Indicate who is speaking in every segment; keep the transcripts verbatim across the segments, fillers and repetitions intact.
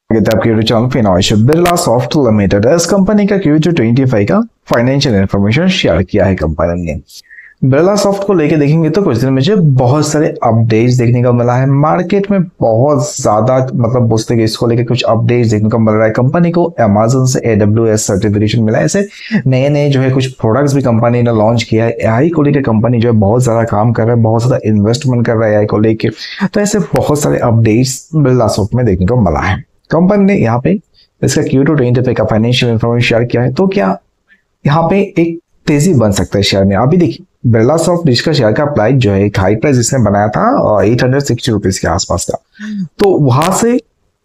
Speaker 1: आपके YouTube channel Finnovation Birlasoft limited इस company का क्यू टू ट्वेंटी फाइव का फाइनेंशियल इंफॉर्मेशन शेयर किया है कंपनी ने। बिरला सॉफ्ट को लेके देखेंगे तो कुछ दिन में मुझे बहुत सारे अपडेट्स देखने को मिला है। मार्केट में बहुत ज्यादा मतलब बोलते इसको लेके कुछ अपडेट्स देखने को मिल रहा है। कंपनी को अमेजन से ए डब्ल्यू एस सर्टिफिकेशन मिला है। ऐसे नए नए जो है कुछ प्रोडक्ट्स भी कंपनी ने लॉन्च किया है। एआई को लेकर कंपनी जो है बहुत ज्यादा काम कर रहा है, बहुत ज्यादा इन्वेस्टमेंट कर रहा है एआई को लेके। तो ऐसे बहुत सारे अपडेट्स बिरला सॉफ्ट में देखने को मिला है। कंपनी ने यहाँ पे इसका क्यू टू ट्वेंटी फाइव का फाइनेंशियल इंफॉर्मेशन शेयर किया है। तो क्या यहाँ पे एक तेजी बन सकता है शेयर में? अभी देखिए बिरला सॉफ्ट जिसका शेयर का प्राइस जो है एक हाई प्राइस इसने बनाया था एट हंड्रेड सिक्सटी रुपीज के आसपास का, तो वहां से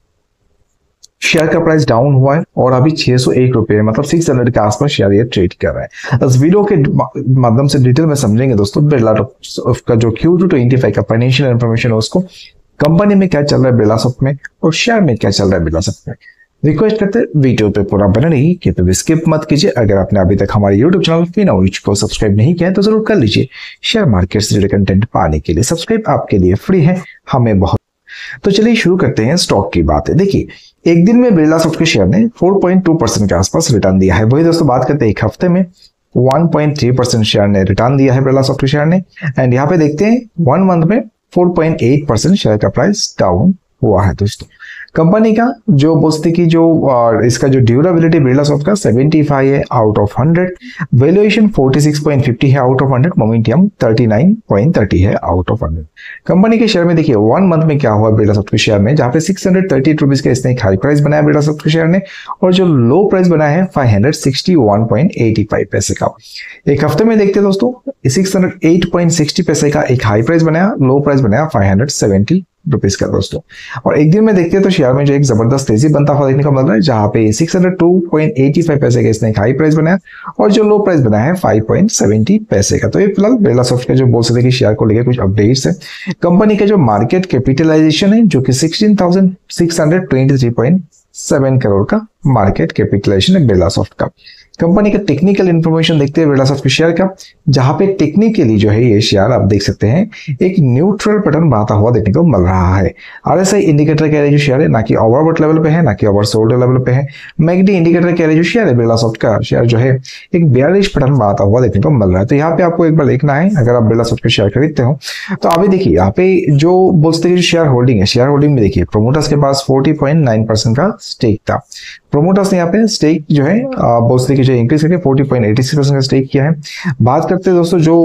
Speaker 1: शेयर का प्राइस डाउन हुआ है और अभी छह सौ एक रुपए मतलब सिक्स हंड्रेड के आसपास शेयर ये ट्रेड कर रहा है। इस वीडियो के माध्यम से डिटेल में समझेंगे दोस्तों बिरला सॉफ्ट का जो क्यू टू ट्वेंटी फाइव का फाइनेंशियल इंफॉर्मेशन है, उसको कंपनी में क्या चल रहा है बिरला सॉफ्ट में और शेयर में क्या चल रहा है बिरला सॉफ्ट में। रिक्वेस्ट करते हैं वीडियो पे पूरा बने रहिए, कि पे स्किप मत कीजिए। अगर आपने अभी तक हमारे यूट्यूब चैनल फिनोवेशन को सब्सक्राइब नहीं किया है तो जरूर कर लीजिए। शेयर मार्केट से रिलेटेड कंटेंट पाने के लिए सब्सक्राइब आपके लिए फ्री है, हमें बहुत। तो चलिए शुरू करते हैं स्टॉक की बातें। देखिए एक दिन में बिरला सॉफ्ट के शेयर ने फोर पॉइंट टू परसेंट के आसपास रिटर्न दिया है। वही दोस्तों बात करते हैं एक हफ्ते में one point three percent share ने रिटर्न दिया है बिरला सॉफ्ट के शेयर ने। एंड यहाँ पे देखते हैं वन मंथ में four point eight percent share का प्राइस डाउन हुआ है। दोस्तों कंपनी का जो बोलते की जो और इसका जो ड्यूरेबिलिटी बिरला सॉफ्ट का सेवेंटी फाइव है out of hundred, valuation forty six point fifty है out of hundred, momentum thirty nine point thirty है आउट ऑफ हंड्रेड। कंपनी के शेयर में देखिए वन मंथ में क्या हुआ बिरला सॉफ्ट के शेयर में, जहां पे सिक्स हंड्रेड थर्टी रुपीज का इसने एक हाई प्राइस बनाया बिरला सॉफ्ट के शेयर ने, और जो लो प्राइस बनाया है five hundred sixty one point eighty five पैसे का। एक हफ्ते में देखते हैं दोस्तों six hundred eight point sixty पैसे का एक हाई प्राइस बनाया, लो प्राइस बनाया फाइव हंड्रेड सेवेंटी रुपीज का दोस्तों। और एक दिन में देखते हैं तो शेयर में जो एक जबरदस्त तेजी बनता हुआ देखने को मिल रहा है, जहां पे six hundred two point eighty five पैसे का इसने एक हाई प्राइस बनाया और जो लो प्राइस बनाया है फाइव पॉइंट सेवेंटी पैसे का। तो ये फिलहाल बिरला सॉफ्ट के जो बोल सकते कि शेयर को लेकर कुछ अपडेट्स है। कंपनी का जो मार्केट कैपिटलाइजेशन है जो कि sixteen thousand six hundred twenty three point seven crore का मार्केट कैपिटलाइजेशन है बिरला सॉफ्ट का। कंपनी का टेक्निकल इंफॉर्मेशन देखते हैं बिरला सॉफ्ट के शेयर का, जहां पे टेक्निकली जो है ये शेयर आप देख सकते हैं एक न्यूट्रल पैटर्न बनाता हुआ देखने को मिल रहा है। आरएसआई इंडिकेटर कह रहे जो शेयर है ना कि ओवरबॉट लेवल पे है ना कि ओवरसोल्ड लेवल पे है। मैकडी इंडिकेटर कह रहे जो शेयर है बिरला सॉफ्ट का शेयर जो है एक बेयरिश पैटर्न बनाता हुआ देखने को मिल रहा है। तो यहाँ पे आपको एक बार देखना है अगर आप बिरला सॉफ्ट के शेयर खरीदते हो तो अभी देखिए यहाँ पे जो बोलते हैं शेयर होल्डिंग है, शेयर होल्डिंग में देखिए प्रोमोटर्स के पास फोर्टी पॉइंट नाइन परसेंट का स्टेक था। प्रोमोटर्स ने यहाँ पे स्टेक जो है बोलते कि जो इंक्रीज करके forty point eighty six percent का स्टेक किया है। बात करते हैं दोस्तों जो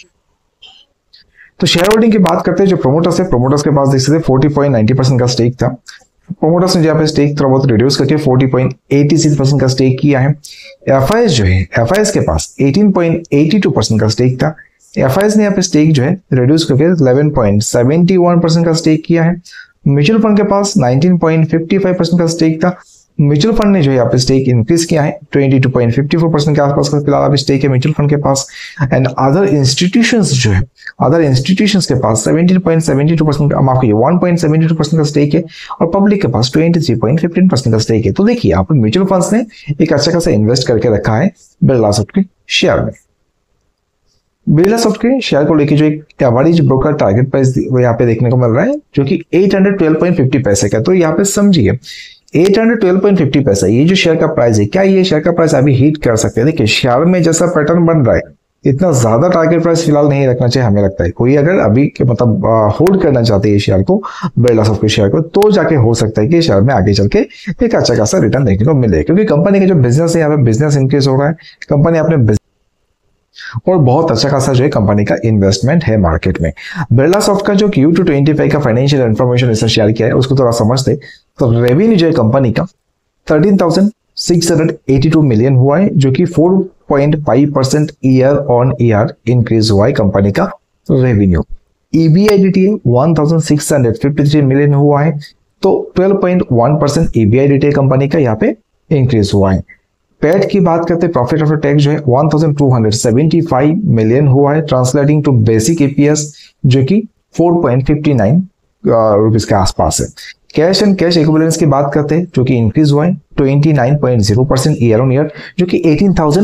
Speaker 1: तो शेयर होल्डिंग की बात करते हैं जो प्रोमोटर्स है, प्रोमोटर्स के पास देख सकते फोर्टी पॉइंट नाइंटी परसेंट का स्टेक था। प्रोमोटर्स ने यहाँ पे स्टेक थोड़ा बहुत रिड्यूस करके forty point eighty six percent का स्टेक किया है। एफआईएस जो है एफआईएस के पास eighteen point eighty two percent का स्टेक था। एफआईएस ने यहाँ पे स्टेक जो है रिड्यूस करके eleven point seventy one percent का स्टेक किया है। म्यूचुअल फंड के पास nineteen point fifty five percent का स्टेक था। म्यूचुअल फंड ने जो है यहाँ पे स्टेक इंक्रीज किया है twenty two point fifty four percent के आसपास का फिलहाल अभी स्टेक है म्यूचुअल फंड के पास। एंड अदर इंस्टीट्यूशंस जो है अदर इंस्टीट्यूशंस के पास seventeen point seventy two percent माफ करिए one point seventy two percent का स्टेक है और पब्लिक के पास twenty three point fifteen percent का स्टेक है। तो देखिए यहाँ पे म्यूचुअल फंड्स ने एक अच्छा खासा इन्वेस्ट करके रखा है बिरला सॉफ्ट के शेयर में। बिरला सॉफ्ट के शेयर को लेकर जो एक एवरेज ब्रोकर टारगेट प्राइस यहाँ पे देखने को मिल रहा है जो कि eight hundred twelve point fifty पैसे का। तो यहाँ पे समझिए eight hundred twelve point fifty पैसा ये जो शेयर का प्राइस है, क्या ये शेयर का प्राइस अभी हिट कर सकते हैं? देखिए शेयर में जैसा पैटर्न बन रहा है इतना ज्यादा टारगेट प्राइस फिलहाल नहीं रखना चाहिए हमें लगता है। कोई अगर अभी के मतलब होल्ड करना चाहते हैं शेयर को बिरला सॉफ्ट के शेयर को तो जाके हो सकता है कि शेयर में आगे चल के एक अच्छा खासा रिटर्न देखने को मिले, क्योंकि कंपनी का जो बिजनेस है यहाँ पे बिजनेस इंक्रीज हो रहा है। कंपनी अपने और बहुत अच्छा खासा जो है कंपनी का इन्वेस्टमेंट है मार्केट में। बिरला सॉफ्ट का जो क्यू टू ट्वेंटी फाइव का फाइनेंशियल इंफॉर्मेशन इसने शेयर किया है उसको थोड़ा समझते तो रेवेन्यू जो है कंपनी का thirteen thousand six hundred eighty two million हुआ है जो कि four point five percent year on year increase हुआ है कंपनी का revenue. EBITDA one thousand six hundred fifty three million हुआ है तो twelve point one percent EBITDA company का यहाँ पे इंक्रीज हुआ है। पैट की बात करते हैं प्रॉफिट आफ्टर टैक्स जो है one thousand two hundred seventy five million हुआ है, ट्रांसलेटिंग टू बेसिक ईपीएस जो कि four point fifty nine rupees के आसपास है। कैश एंड कैश इक्विवेलेंट्स की बात करते हैं जो कि इंक्रीज हुआ है twenty nine point zero percent year on year जो कि eighteen thousand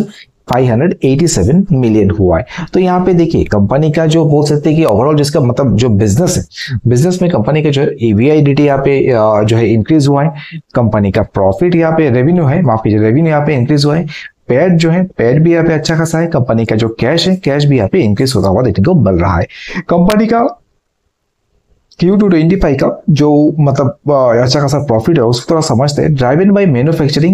Speaker 1: five hundred eighty seven million हुआ है। तो यहाँ पे देखिए कंपनी का जो बोल सकते हैं कि ओवरऑल जिसका मतलब जो बिजनेस है, बिजनेस में कंपनी का जो है ईवीआईडीटी यहाँ पे जो है इंक्रीज हुआ है, कंपनी का प्रॉफिट यहाँ पे रेवेन्यू है, माफ कीजिए रेवेन्यू यहाँ पे इंक्रीज हुआ है, पैड जो है पैड भी यहाँ पे अच्छा खासा है, कंपनी का जो कैश है कैश भी यहाँ पे इंक्रीज होता हुआ देखने को मिल रहा है। कंपनी का क्यू टू ट्वेंटी फाइव का जो मतलब अच्छा खासा प्रॉफिट है उसको थोड़ा समझते हैं। Driven by manufacturing,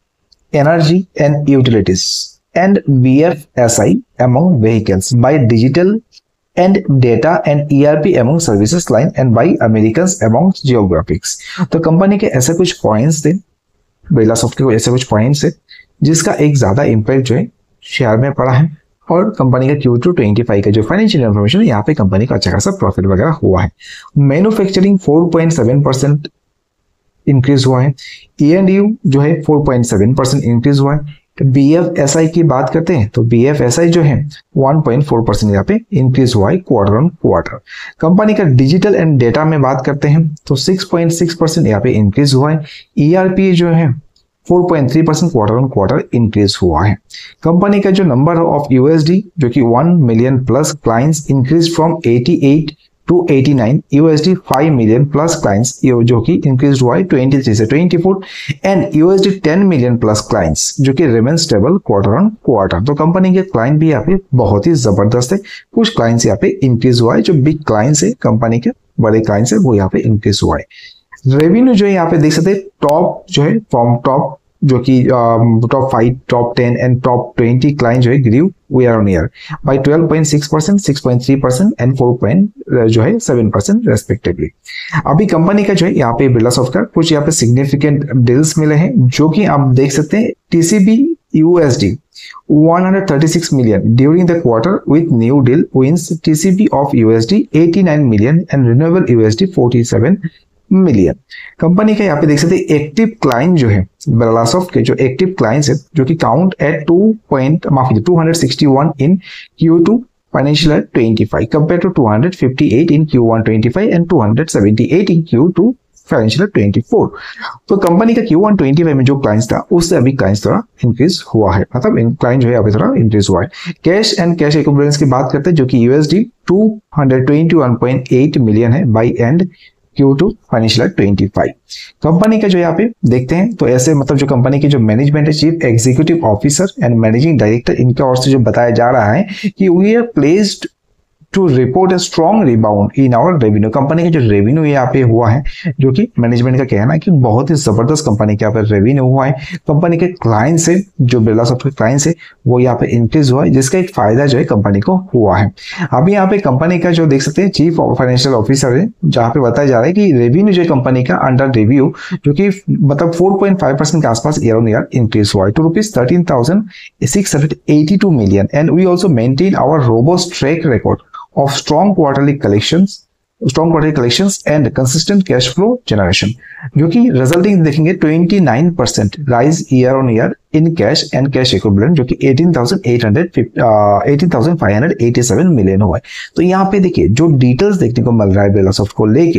Speaker 1: energy and utilities and BFSI among verticals, by digital and data and ERP among services line and by Americas among geographies. तो कंपनी के ऐसे कुछ पॉइंट्स थे, बिरला सॉफ्ट के ऐसे कुछ पॉइंट्स है जिसका एक ज्यादा इंपैक्ट जो है शेयर में पड़ा है, और कंपनी का क्यू टू ट्वेंटी फाइव का जो फाइनेंशियल इन्फॉर्मेशन है यहाँ पे कंपनी का अच्छा खासा प्रॉफिट वगैरह हुआ है। Manufacturing four point seven percent increase हुआ है, ई एंड यू जो है four point seven percent increase हुआ है। बीएफएसआई की बात करते हैं तो बीएफएसआई जो है वन पॉइंट फोर परसेंट यहाँ पे इंक्रीज हुआ है क्वार्टर ऑन क्वार्टर। कंपनी का डिजिटल एंड डेटा में बात करते हैं तो सिक्स पॉइंट सिक्स परसेंट यहाँ पे इंक्रीज हुआ है। ईआरपी जो है four point three percent quarter on quarter increase हुआ है। कंपनी का जो नंबर ऑफ यूएसडी जो कि one million plus clients increase from eighty eight to eighty nine, USD five million plus clients जो कि इंक्रीज हुआ है ट्वेंटी थ्री से twenty four, and USD ten million plus clients जो कि remain stable quarter on quarter. तो company के client भी यहाँ पे बहुत ही जबरदस्त है, कुछ क्लाइंट्स यहाँ पे इंक्रीज हुआ है, जो बिग क्लाइंट्स है कंपनी के बड़े क्लाइंट्स है वो यहाँ पे इंक्रीज हुआ है। रेवेन्यू जो है यहाँ पे देख सकते हैं टॉप जो है फ्रॉम टॉप जो कि top five, top ten and top twenty client जो है grew year on year by twelve point six percent, six point three percent and four point जो है सेवन परसेंट रेस्पेक्टिवली। अभी कंपनी का जो है यहाँ पे बिरला सॉफ्ट का कुछ यहाँ पे सिग्निफिकेंट डील्स मिले हैं जो कि आप देख सकते हैं। TCB USD one hundred thirty-six million during the quarter with new deal wins, T C B of U S D eighty-nine million and renewable U S D forty-seven million. Company का यहाँ पे देख सकते हैं एक्टिव क्लाइंट जो है Birlasoft के जो एक्टिव क्लाइंट्स है जो कि काउंट एट टू पॉइंट माफ कीजिए two hundred sixty one in Q two financial year twenty five compare to two hundred fifty eight in Q one twenty five and two hundred seventy eight in Q two financial year twenty four. तो company का Q one twenty five में जो clients था उससे अभी clients थोड़ा increase हुआ है, मतलब क्लाइंट जो है अभी थोड़ा इंक्रीज हुआ है। कैश एंड कैश इक्विवेलेंस की बात करते हैं जो कि USD two hundred twenty one point eight million है by end Q two financial year twenty five. Company का जो यहाँ पे देखते हैं तो ऐसे मतलब जो कंपनी की जो मैनेजमेंट है, chief executive officer and managing director, इनका ओर से जो बताया जा रहा है कि we are placed to report a strong rebound in our revenue. Company का जो रेवेन्यू यहाँ पे हुआ है जो कि मैनेजमेंट का कहना है कि बहुत ही जबरदस्त कंपनी के यहाँ पे रेवेन्यू हुआ है। कंपनी के क्लाइंट्स है जो बिरला सॉफ्ट के क्लाइंट्स है वो यहाँ पे इंक्रीज हुआ है, जिसका एक फायदा जो है कंपनी को हुआ है। अभी यहाँ पे कंपनी का जो देख सकते हैं चीफ फाइनेंशियल ऑफिसर है जहाँ पे बताया जा रहा है कि रेवेन्यू जो है कंपनी का अंडर रिव्यू जो कि मतलब फोर पॉइंट फाइव परसेंट के आसपास ईयर ऑन ईयर इंक्रीज हुआ है to rupees thirteen thousand six hundred eighty two million. And we also maintain our robust track record of strong quarterly collections, strong quarterly collections and consistent cash flow generation, जो कि resulting देखेंगे twenty nine percent rise year on year in cash and cash equivalent जो कि eighteen thousand eight hundred eighteen thousand five hundred eighty seven million हुआ है। तो यहाँ पे देखिए जो डिटेल्स देखने को मिल रहा है बिरला सॉफ्ट को लेके,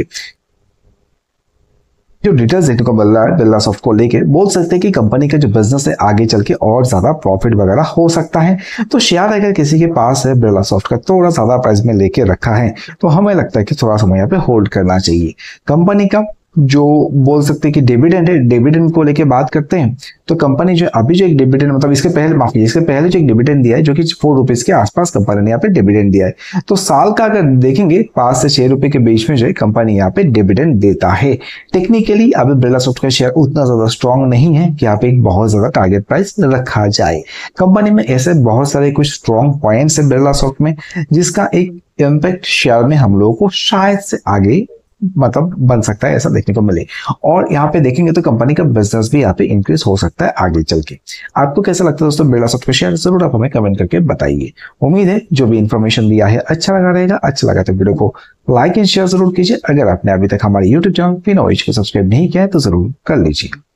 Speaker 1: जो डिटेल्स देखने को मिल रहा है बिरला सॉफ्ट को लेके, बोल सकते हैं कि कंपनी का जो बिजनेस है आगे चल के और ज्यादा प्रॉफिट वगैरह हो सकता है। तो शेयर अगर किसी के पास है बिरला सॉफ्ट का थोड़ा ज्यादा प्राइस में लेके रखा है तो हमें लगता है कि थोड़ा समय यहाँ पे होल्ड करना चाहिए। कंपनी का जो बोल सकते हैं कि डिविडेंड है, डिविडेंड को लेके बात करते हैं तो कंपनी जो अभी जो एक डिविडेंड मतलब इसके पहले माफ कीजिए इसके पहले जो एक डिविडेंड दिया है जो कि फोर रुपीज के आसपास कंपनी ने यहाँ पे डिविडेंड दिया है। तो साल का अगर देखेंगे पांच से छह रुपए के बीच में जो है कंपनी यहाँ पे डिविडेंड देता है। टेक्निकली अभी बिरला सॉफ्ट का शेयर उतना ज्यादा स्ट्रॉन्ग नहीं है कि यहाँ पे एक बहुत ज्यादा टारगेट प्राइस रखा जाए। कंपनी में ऐसे बहुत सारे कुछ स्ट्रॉन्ग पॉइंट्स है बिरला सॉफ्ट में जिसका एक इम्पैक्ट शेयर में हम लोगों को शायद से आगे मतलब बन सकता है, ऐसा देखने को मिले। और यहाँ पे देखेंगे तो कंपनी का बिजनेस भी यहाँ पे इंक्रीज हो सकता है आगे चल के। आपको कैसा लगता है दोस्तों बिरला सॉफ्ट का शेयर, जरूर आप हमें कमेंट करके बताइए। उम्मीद है जो भी इंफॉर्मेशन दिया है अच्छा लगा रहेगा। अच्छा लगा तो वीडियो को लाइक एंड शेयर जरूर कीजिए। अगर आपने अभी तक हमारे यूट्यूब चैनल फिनोवेज को सब्सक्राइब नहीं किया है तो जरूर कर लीजिए।